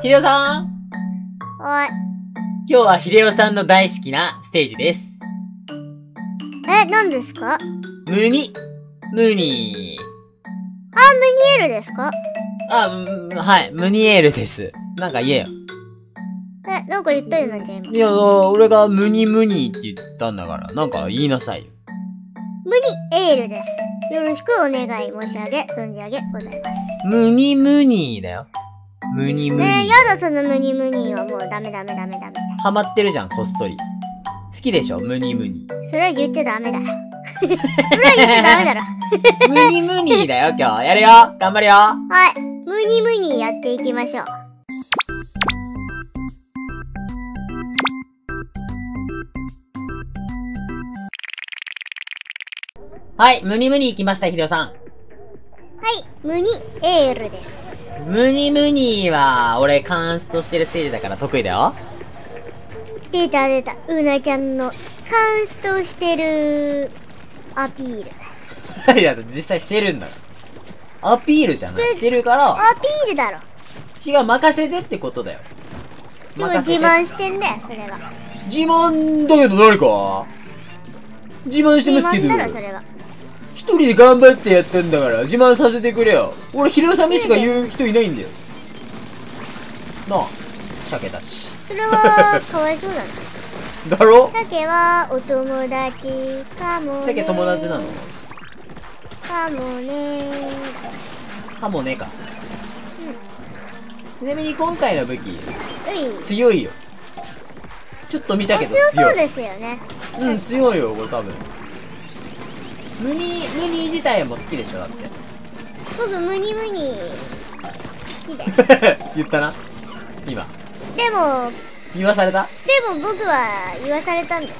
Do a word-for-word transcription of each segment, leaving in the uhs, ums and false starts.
秀夫さんはい。 今日は秀夫さんの大好きなステージです。 え、何ですか？ ムニ、ムニあ、ムニエルですか？ あ、うんはい、ムニエールです。なんか言えよ。 え、なんか言ったよな、じゃあ今。 いや、俺がムニムニって言ったんだから、なんか言いなさいよ。 ムニエールです。よろしくお願い申し上げ、存じ上げございます。 ムニムニだよ。ムニムニ。 ねえ、やだ、そのムニムニはもうダメダメダメダメ。 ハマってるじゃん、こっそり。好きでしょ、ムニムニ。 それは言っちゃダメだろ。それは言っちゃダメだろ。 ムニムニだよ、今日。やるよ。頑張るよ。 はい。ムニムニやっていきましょう。 はい、ムニムニ行きました、秀夫さん。 はい。ムニエールです。 ムニムニは、俺、カンストしてるステージだから得意だよ。 出た出た。うなちゃんのカンストしてるアピール。 いや、実際してるんだから。アピールじゃない。してるから。 アピールだろ。 違う、任せてってことだよ。 でも自慢してんだよ、それは。 自慢だけど何か自慢してますけど。 自慢だろ、それは。 一人で頑張ってやったんだから、自慢させてくれよ。俺、秀夫さんにしか言う人いないんだよ。なあ、鮭たち。 それは、かわいそうだね。 だろ？ 鮭は、お友達かもね。 鮭友達なの？ かもね。 かもねか。うん。ちなみに今回の武器、 うい。 強いよ。ちょっと見たけど強い。 強そうですよね。 うん、強いよ、これ多分。ムニ、ムニ自体も好きでしょ、だって。 僕、ムニムニ、好きだよ。 言ったな今。 でも、 言わされたでも僕は言わされたんです。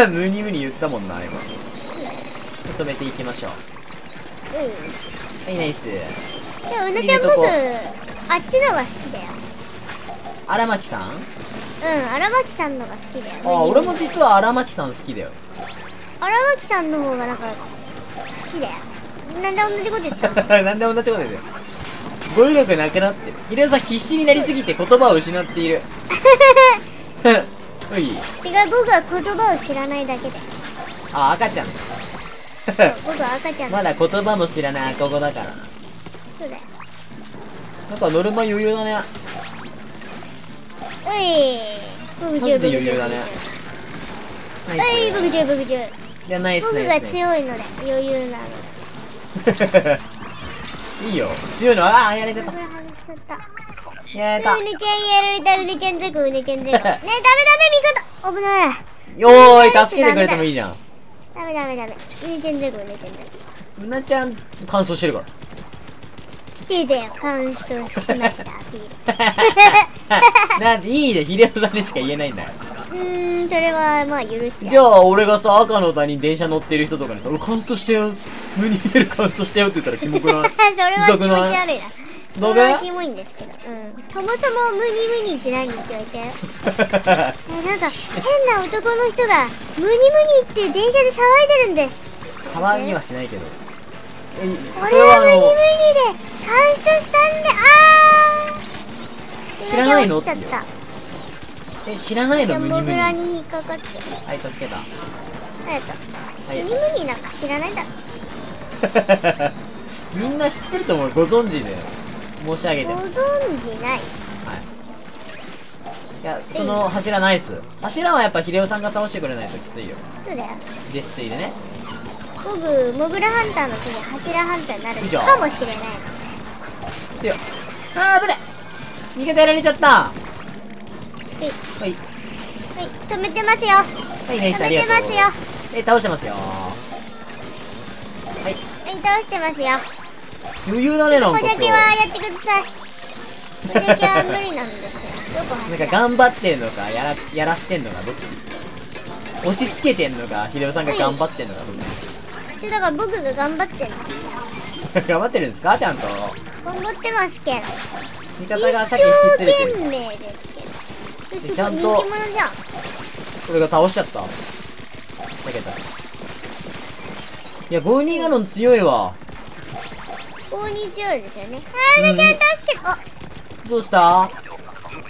ムニムニ言ったもんな、今。止めていきましょう。 うん。 はい、ナイス。 でも、うなちゃん僕、あっちのが好きだよ。 荒牧さん？ うん、荒牧さんのが好きだよ。 ああ、俺も実は荒牧さん好きだよ。 荒牧さんの方がなんか、好きだよ。なんで同じこと言ったの？ なんで同じこと言うの？語彙力なくなってる。秀夫さん必死になりすぎて言葉を失っている。うい。違う、 僕は言葉を知らないだけで。 あ、赤ちゃん。 僕は赤ちゃん。 まだ言葉も知らない赤子だからな。 そうだよ。 なんかノルマ余裕だね。 うい。 マジで余裕だね。 うい、僕中僕中。 いや、ナイスナイス。 僕が強いので、余裕なので。 いいよ。強いのは、ああ、やられちゃった。 やられた。 うねちゃんやられた、うねちゃんゼコ、うねちゃんゼコ。ねえ、ダメダメ、味方危ない。 よーい、助けてくれてもいいじゃん。 ダメダメダメ。うねちゃんゼコ、うねちゃんゼコ。 うなちゃん、乾燥してるから。 いいだよ、カウントしました、アピール。 なんで、いいね、秀夫さんにしか言えないんだよ。 うーん、それは、まあ、許して。 じゃあ、俺がさ、赤の他に電車乗ってる人とかにさ、俺乾燥してよ。ムニエル乾燥してよって言ったらキモくない？ それは気持ち悪いな。 ダメ？ それはキモいんですけど。うん。そもそもムニムニって何って言われちゃうよ。え、なんか、変な男の人が、ムニムニって電車で騒いでるんです。 騒ぎはしないけど。え、 俺はムニムニで、乾燥したんで、あー知らないの落ちちゃった。 え、知らないのムニムニ。 モグラに引っかかって。 はい、助けた。 ありがとう。ムニムニなんか知らないだろ。 みんな知ってると思う。ご存知で申し上げてます。 ご存知ない。 はい。いや、その柱ナイス。柱はやっぱ秀夫さんが倒してくれないときついよ。 そうだよ。 実炊でね。 僕、モグラハンターの次柱ハンターになるいいじゃんかもしれない。 強い。あー、危ない。逃げてやられちゃった。ははい。 い。 はい、止めてますよ。 はい、ナイス、あ止りがとう。 めてますよ。 え、倒してますよ。はい。 はい、倒してますよ。 余裕だね、なんか今日。 ここだけはやってください。ここだけは無理なんですよ。どこなんか走ら頑張ってんのか、やら、やらしてんのか、どっち？押し付けてんのか、秀夫さんが頑張ってんのか、どっちょだから僕が頑張ってんの。 ち？頑張ってるんですか、ちゃんと。 頑張ってますけど。 味方が一鮭引き連れてる。 生懸命ですけど。 ちゃんと人気者じゃん。 俺が倒しちゃった。鮭たち。いや、ゴーニーガロン強いわ。 こんにちはですよね。あー、うなちゃん助けて、あ、 どうした？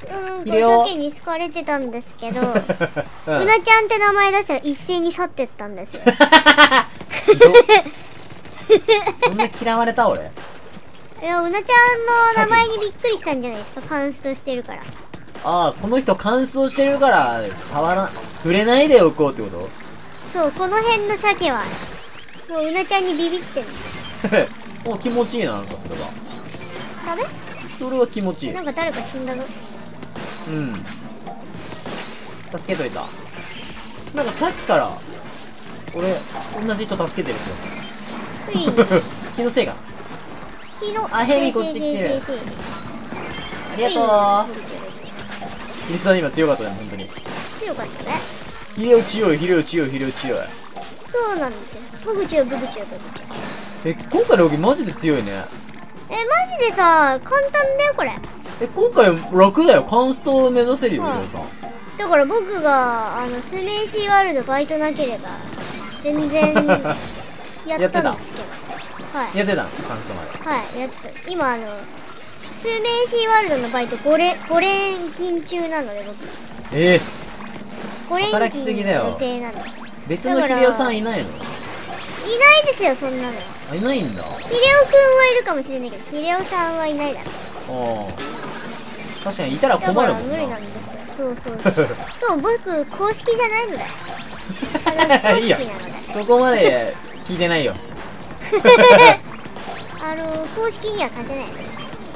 うん、 いるよ鮭に好かれてたんですけど、 ううんなちゃんって名前出したら一斉に去ってったんですよ。 ひどっそんな嫌われた俺。 いや、うなちゃんの名前にびっくりしたんじゃないですか、カンストしてるから。 ああ、この人乾燥してるから、触ら、触れないでおこうってことそう、この辺の鮭は、もううなちゃんにビビってんの。 もう気持ちいいな、なんかそれは。 ダメ？ それは気持ちいい。 なんか誰か死んだぞ。 うん。助けといた。なんかさっきから、俺、同じ人助けてるうい。 人。気のせいかな。 火の、 あヘビこっち来てるせいせいせいせいありがとう。ひるさん今強かったね、ほんとに。 強かったね。 ひれを強い、ひれを強い、ひれを強い。 そうなんですよ。ブグチューブグチューブグチュー。 え、今回の動きマジで強いね。 え、マジでさ、簡単だよ、これ。 え、今回楽だよ。カンストを目指せるよ、ひはいろさん。 だから僕が、あの、スメーシーワールドバイトなければ、全然、やったんですけど。はい。 やってたのカンストまで。 はい、やってた。今、あの、スメーシーワールドのバイトご連、ご連勤中なので、僕。 えー、 ご連働きすぎ勤のだよ予定なの。い別のひれおさんいないのないですよ、そんなの。 あ、いないんだ。 ヒレオくんはいるかもしれないけど、ヒレオさんはいないだろ。 ああ。確かにいたらだから困るもんな。 無理なんですよ。そうそうそう。しかも僕、公式じゃないのだよ。あのいいよ非公式なので。 そこまで聞いてないよ。 あの、公式には勝てないので。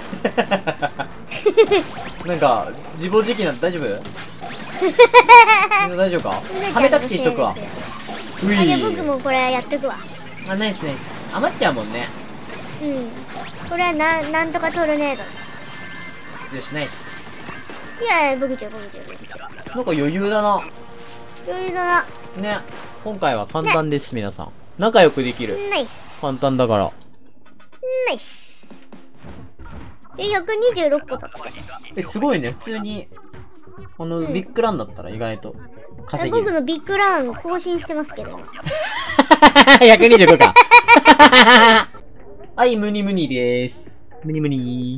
なんか、自暴自棄なんて大丈夫みんな大丈夫か亀タクシーしとくわ。うあ、じゃあい僕もこれやっとくわ。 あ、ナイスナイス。余っちゃうもんね。 うん。これはな、なんとかトルネード。 よし、ナイス。 いやいや、僕ちゃ僕ちゃ僕ちゃ。 なんか余裕だな。 余裕だな。 ね。今回は簡単です、皆さん。仲良くできる。 ナイス。 簡単だから。 ナイス。え、ひゃくにじゅうろっこだった。 え、すごいね。普通に、このビッグランだったら意外と稼げる。 僕のビッグラン更新してますけど。 ひゃくにじゅうごか。はい、ムニムニでーす。ムニムニ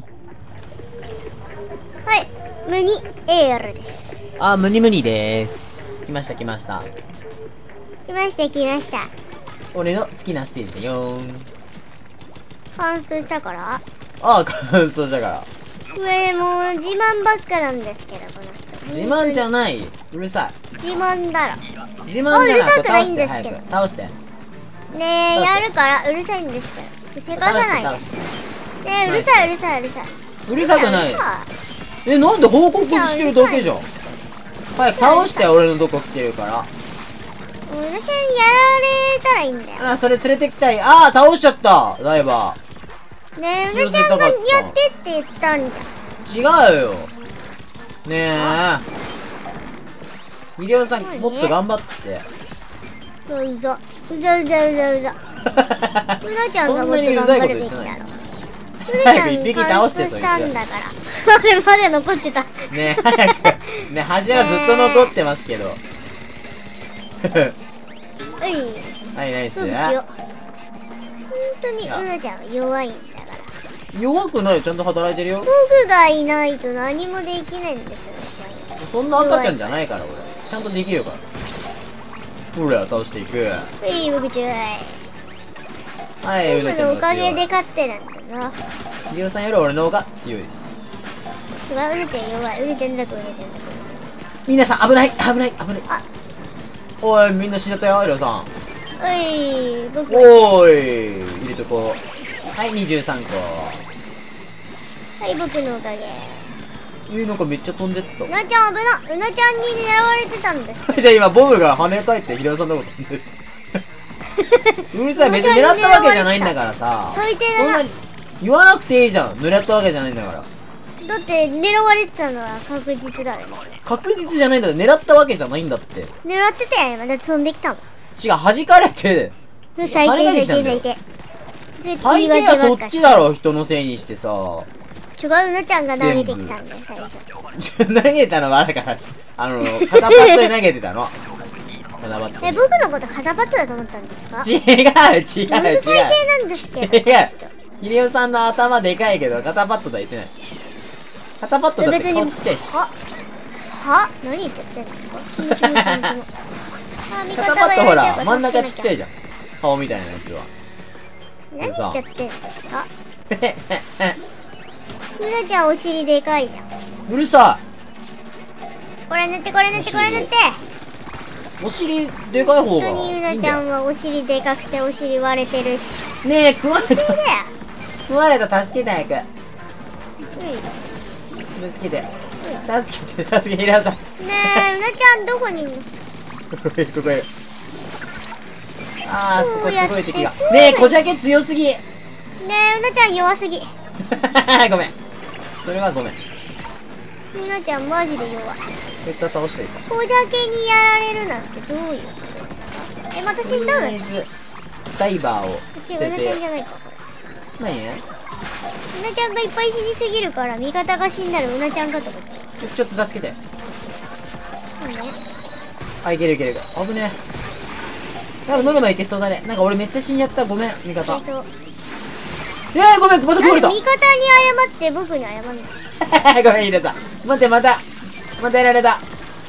はい。ムニエールです。 ー。あ、ムニムニでーす。来ました来ました。 来ました来ました。 俺の好きなステージだよーん。 カンストしたからああ、感想だから。 上もう自慢ばっかなんですけど、この人。 自慢じゃん。 ない。うるさ自慢だろ。 い。自慢じゃない。 あうるさくないんですけどこれ倒して、 ねえ、 倒してやるからうるさいんですから。ちょっとせか早く。 さないで。 倒して、倒して。 ねえ、うるさいうるさいうるさい。 うるさくない。 うるさえ、なんで報告してるだけじゃん。早く倒して、俺のとこ来てるから。 い。うるさいやられたらいいんだよ。 あ、それ連れてきたい。ああ、倒しちゃったダイバねえ、うなちゃんがやってって言ったんじー。違うよ。ねえ。ミリオンさん、 そうねもっと頑張って。 ゃん。うざ。うざうざうざうざ。うなちゃんがもっと頑張るべきだろ。うなちゃん早く一匹倒して、そいつ。 したんだから。あれまで残ってた。 ねえ、早く。ね、柱ずっと残ってますけど。 うい。 はい、ナイス。 そうですよ。本当にうなちゃんは弱いんだから。 弱くないよ、ちゃんと働いてるよ。 僕がいないと何もできないんですよ、うなちそんな赤ちゃんじゃないから、俺。ちゃんとできるから。ほら、倒していく。 ゃん。うい、僕ちょい。 はい、うな僕のおかちゃんが強い。 げで勝ってるんだな。 ミリオンさんより俺の方が強いです。 違う、うなちゃん弱い。うなちゃんだとうなちゃんだと。 皆さん、危ない危ない危ない。 あ、 おい、みんな死んじゃったよ、エロさん。 うい、僕は。 おーい、入れとこう。はい、にじゅうさんこ。 はい、僕のおかげ。 えー、なんかめっちゃ飛んでっうなちゃん危な。うなちゃんに狙われてたんです。 た。じゃあ今、ボムが跳ね返って、ヒロさんのとこ飛んでった。うるさい、別に狙ったわけじゃないんだからさ。 最低だな。 そんなに言わなくていいじゃん。狙ったわけじゃないんだから。 だって狙われてたのは確実だよね。 確実じゃないんだよ。狙ったわけじゃないんだって。 狙ってたよ、今。だって飛んできたもん。 違う、弾かれて。 うん最低跳ね最低返ってきたんだよ最低。 最低はそっちだろ、人のせいにしてさ。 違う、うなちゃんが投げてきたんだよ、最初。 投げたのはだから、あの、肩パッドで投げてたの。肩パッドえ、 で。 僕のこと肩パッドだと思ったんですか？ 違う、違う、違う。 ほんと最低なんですけど。 違う。ヒレオさんの頭でかいけど、肩パッドとは言ってない。 肩パッドだって顔ちっちゃいし。 はは何言っちゃってんですか？キモキモキモキモあ、味肩方がパッドほら、 やられちゃうから真ん中ちっ助けなきゃちゃいじゃん。顔みたいなやつは。 何言っちゃってんですか？ へへへうなちゃんお尻でかいじゃん。 うるさこれ塗ってこれ塗ってこれ塗って。 い。お尻でかい方が本当にういいんだよ。 なちゃんはお尻でかくてお尻割れてるし。 ねえ、食われた。 そうだよ。 食われた、助けて早く。 うん。 助けて。助けて、助けて、平さん。 ねえ、うなちゃんどこにいんの？ ここいる、ここいる。あー、そこすごい敵が。 そうやってねえ、こじゃけ強すぎ。 ねえ、うなちゃん弱すぎ。 ごめん。それはごめん。 うなちゃんマジで弱い。 こいつは倒していいか。 こじゃけにやられるなんてどういうことですか？え、また死んだの？違う、うとりあえずダイバーを捨てなちゃんじて。 ゃないか。 何？ うなちゃんがいっぱい死にすぎるから味方が死んだらうなちゃんかと思っちゃう。 ちょっと助けて。 そうね。 あ、いけるいけるいける。危ねえ。多分ノルマいけそうだね。なんか俺めっちゃ死んじゃった。ごめん、味方。 そう。 えー、ごめん、また食われた。 なんで味方に謝って僕に謝んない？ ごめん、イラさん。待って、また。またやられた。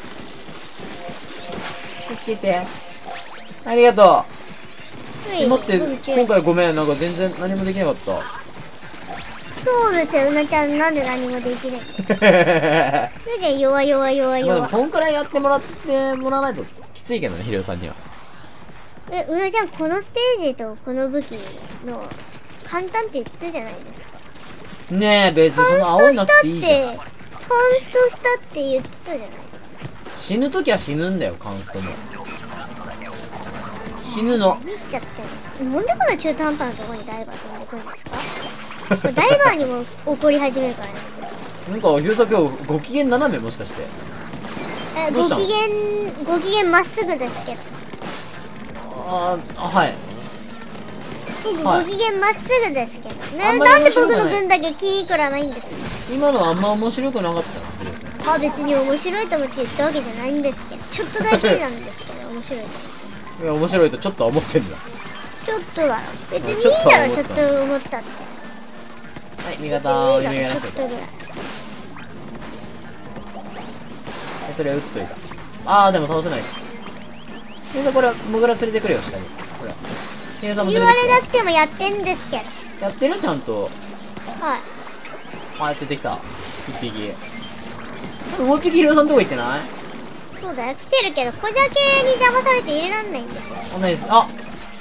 助けて。ありがとう。え、待って、今回ごめん。なんか全然何もできなかった。 そうですよ、うなちゃんなんで何もできないの？うなちゃん弱い弱い弱いまあでも弱い。 こんくらいやってもらってもらわないときついけどね、ヒロさんには。 え、うなちゃんこのステージとこの武器の簡単って言ってたじゃないですか。 ねえ、別にそのカ青いなくンストしたってていいじゃん。 カンストしたって言ってたじゃない。 死ぬときは死ぬんだよ、カンストも。死ぬの。 見ちゃったよ。なんでこんな中途半端なところにダイバー飛んでくるんですか？これダイバーにも怒り始めるからね。 なんか、ヒロさん今日ご機嫌斜めもしかして。 え、 どうしたのご機嫌、ご機嫌まっすぐですけど。 あー、あ、はい。 僕はいご機嫌まっすぐですけどあんまりね。なんで僕面白くないの分だけ気いくらないんですか？ 今のはあんま面白くなかったな、ヒロさん。 まあ別に面白いと思って言ったわけじゃないんですけど、ちょっとだけなんですけど、面白いと。 いや、面白いとちょっとは思ってんだ。 ちょっとだろ。別にいいだろ、ちょっと思ったって。 はい、味方をいいだろ、 読み上げなちょっとぐらい。 それ打っといた。あー、でも倒せない。みんなこれ、モグラ連れてくるよ、下に。これ。ヒロさんも連言われれてくなくてもやってんですけど。 る。やってるちゃんと。 はい。 あ、出てきた。一匹。もう一匹ヒロさんどこ行ってない？ そうだよ、来てるけど、小ジャケに邪魔されて入れらんないんですよ。 あ、ないです。あ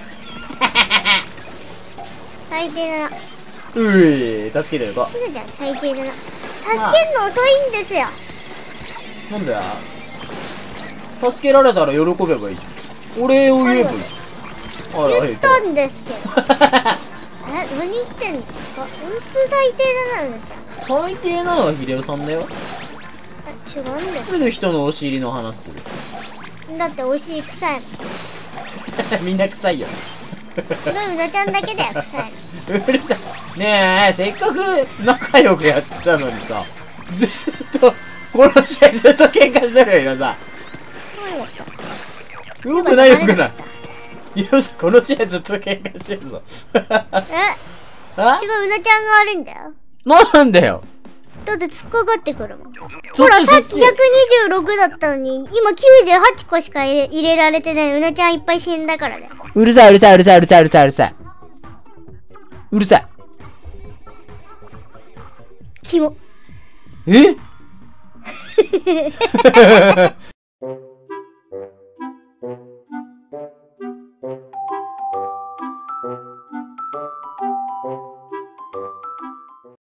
最低だな。 うい、助けてるか。 ひなちゃん最低だな。助けんの遅いんですよ。 なんだよ。助けられたら喜べばいいじゃん。お礼を言えばいいじゃん。あら、 言ったんですけど。え、何言ってんですか？ほんと最低だな、うなちゃん。 最低なのは秀夫さんだよ。 違うんです。 すぐ人のお尻の話する。 だってお尻臭いもん。 みんな臭いよ。 すごいうなちゃんだけだよ、臭いの。 うるさい。ねえ、せっかく仲良くやってたのにさ、ずっと、この試合ずっと喧嘩してるよ、さ。 そうだった。 よくないよくない。ヒロさん、この試合ずっと喧嘩してるぞ。 え、 あ違う、うなちゃんが悪いんだよ。 なんだよ。 だって突っかかってくるもん。 そほら、さっきっちそっちひゃくにじゅうろくだったのに、今きゅうじゅうはちこしか入れ入れられてない。うなちゃんいっぱい死んだからだよ。 うるさい、うるさい、うるさい、うるさい、うるさい、うるさい。うるさい。 キモ。 え